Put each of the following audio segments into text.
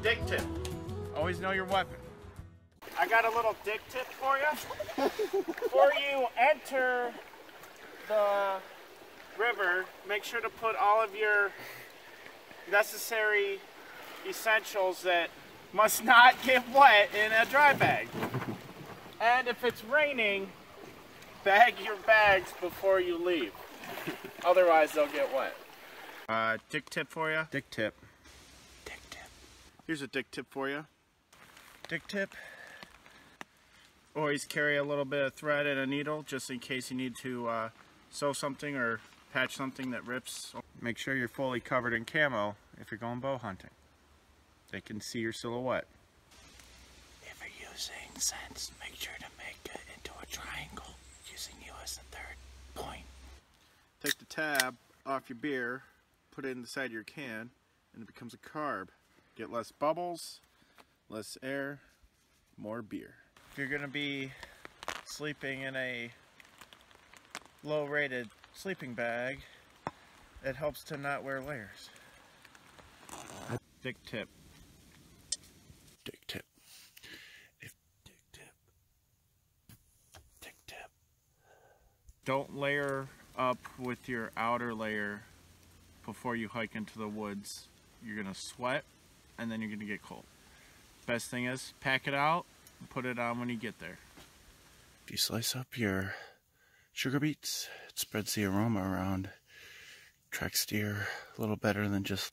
DickTip. Always know your weapon. I got a little DickTip for you. Before you enter the river, make sure to put all of your necessary essentials that must not get wet in a dry bag. And if it's raining, bag your bags before you leave. Otherwise, they'll get wet. DickTip for you. DickTip. DickTip. Here's a DickTip for you. DickTip. Always carry a little bit of thread and a needle just in case you need to sew something or patch something that rips. Make sure you're fully covered in camo if you're going bow hunting. They can see your silhouette. If you're using scents, make sure to make it into a triangle using you as the third point. Take the tab off your beer, put it inside your can, and it becomes a carb. Get less bubbles, less air, more beer. If you're going to be sleeping in a low-rated sleeping bag, it helps to not wear layers. DickTip. DickTip. DickTip. DickTip. Don't layer up with your outer layer before you hike into the woods. You're going to sweat and then you're going to get cold. Best thing is, pack it out and put it on when you get there. If you slice up your sugar beets, it spreads the aroma around. Tracks deer a little better than just.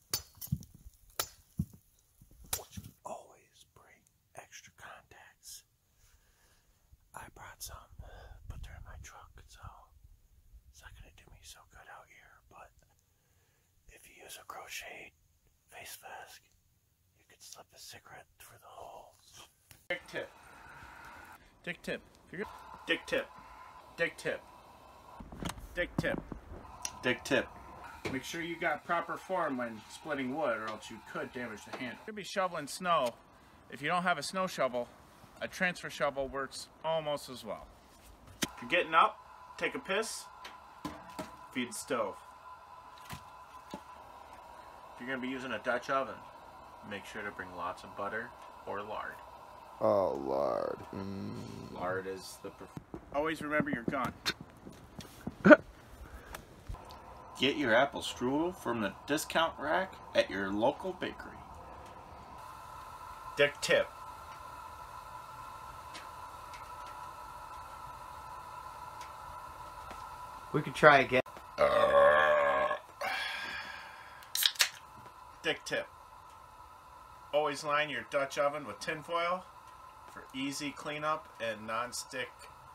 Always bring extra contacts. I brought some, but they're in my truck, so it's not going to do me so good out here. But if you use a crocheted face mask, you could slip a cigarette through the holes. DickTip. DickTip. DickTip. DickTip. DickTip. DickTip. Make sure you got proper form when splitting wood, or else you could damage the handle. You're gonna be shoveling snow. If you don't have a snow shovel, a transfer shovel works almost as well. If you're getting up, take a piss, feed the stove. If you're gonna be using a Dutch oven, make sure to bring lots of butter or lard. Oh, lard. Lard is the always remember your gun. Get your apple strudel from the discount rack at your local bakery. DickTip. We could try again. DickTip. Always line your Dutch oven with tin foil for easy cleanup and non-stick.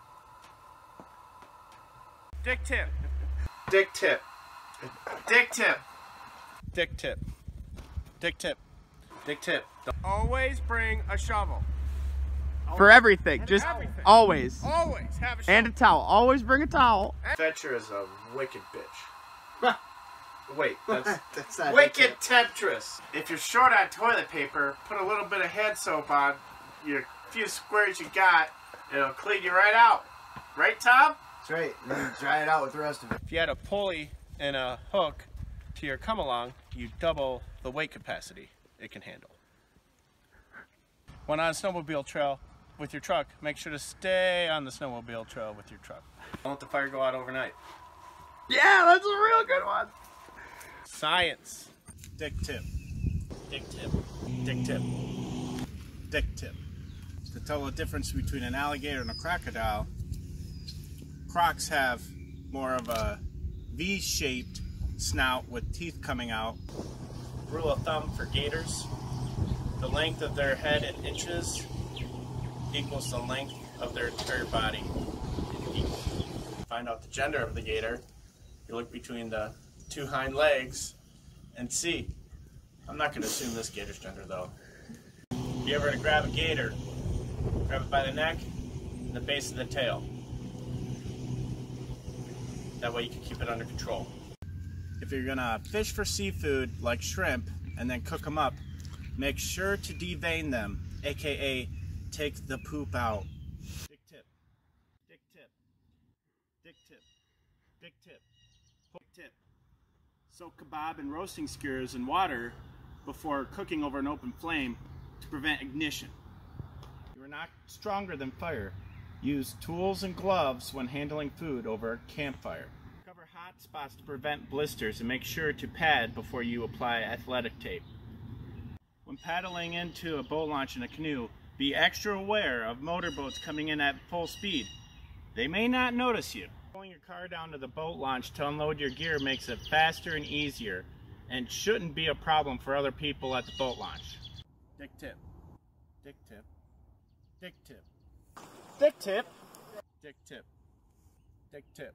DickTip. DickTip. DickTip. DickTip. DickTip. DickTip. Always bring a shovel. For everything, just everything. Always. Always have a shovel. And a towel. Always bring a towel. Adventure is a wicked bitch. Wait, that's not wicked temptress. If you're short on toilet paper, put a little bit of hand soap on your few squares you got. It'll clean you right out. Right, Tom? That's right. And then dry it out with the rest of it. If you had a pulley and a hook to your come-along, you double the weight capacity it can handle. When on a snowmobile trail with your truck, make sure to stay on the snowmobile trail with your truck. Don't let the fire go out overnight. Yeah, that's a real good one. Science. DickTip. DickTip. DickTip. DickTip. To tell the difference between an alligator and a crocodile, crocs have more of a V-shaped snout with teeth coming out. Rule of thumb for gators, the length of their head in inches equals the length of their entire body in feet. Find out the gender of the gator, you look between the two hind legs and see. I'm not going to assume this gator's gender though. If you ever to grab a gator, grab it by the neck and the base of the tail. That way you can keep it under control. If you're gonna fish for seafood like shrimp and then cook them up, make sure to devein them, aka take the poop out. DickTip. DickTip. DickTip. DickTip. DickTip. Soak kebab and roasting skewers in water before cooking over an open flame to prevent ignition. You are not stronger than fire. Use tools and gloves when handling food over a campfire. Cover hot spots to prevent blisters and make sure to pad before you apply athletic tape. When paddling into a boat launch in a canoe, be extra aware of motorboats coming in at full speed. They may not notice you. Pulling your car down to the boat launch to unload your gear makes it faster and easier and shouldn't be a problem for other people at the boat launch. DickTip. DickTip. DickTip. DickTip. DickTip. DickTip.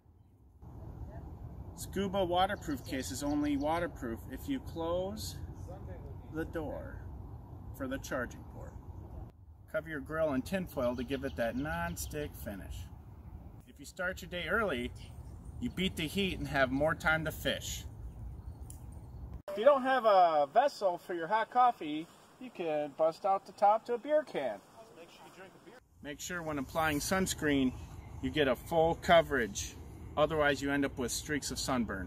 Scuba waterproof case is only waterproof if you close the door for the charging port. Cover your grill in tinfoil to give it that non-stick finish. If you start your day early, you beat the heat and have more time to fish. If you don't have a vessel for your hot coffee, you can bust out the top to a beer can. Make sure when applying sunscreen, you get a full coverage. Otherwise, you end up with streaks of sunburn.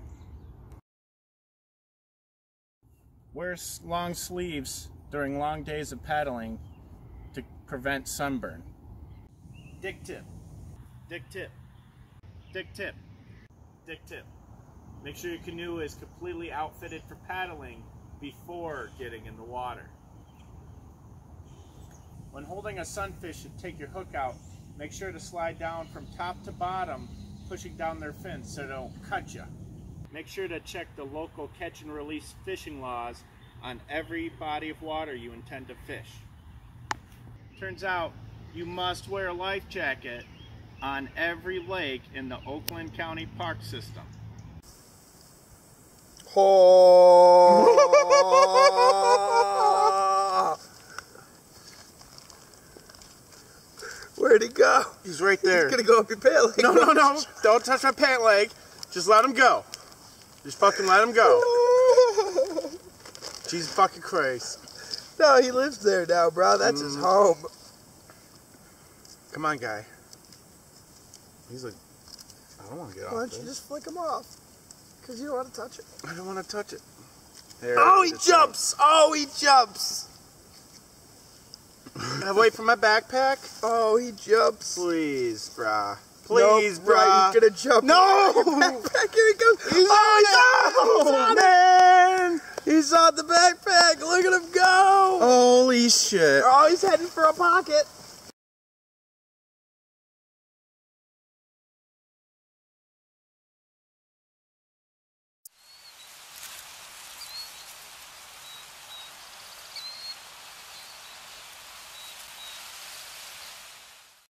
Wear long sleeves during long days of paddling to prevent sunburn. DickTip. DickTip. DickTip. DickTip. Make sure your canoe is completely outfitted for paddling before getting in the water. When holding a sunfish and take your hook out, make sure to slide down from top to bottom, pushing down their fins so they don't cut you. Make sure to check the local catch and release fishing laws on every body of water you intend to fish. Turns out you must wear a life jacket on every lake in the Oakland County Park System. Where'd he go? He's right there. He's gonna go up your pant leg. No, no, no. Don't touch my pant leg. Just let him go. Just fucking let him go. Jesus fucking Christ. No, he lives there now, bro. That's his home. Come on, guy. He's like, I don't want to get off Why don't this. you just flick him off? Because you don't want to touch it. I don't want to touch it. There, Oh, he jumps! Oh, he jumps! Can I wait for my backpack? Oh, he jumps. Please, brah. Please, nope, brah. Right, he's gonna jump. No! Backpack, here he goes. He's on man! He's on the backpack. Look at him go. Holy shit. Oh, he's heading for a pocket.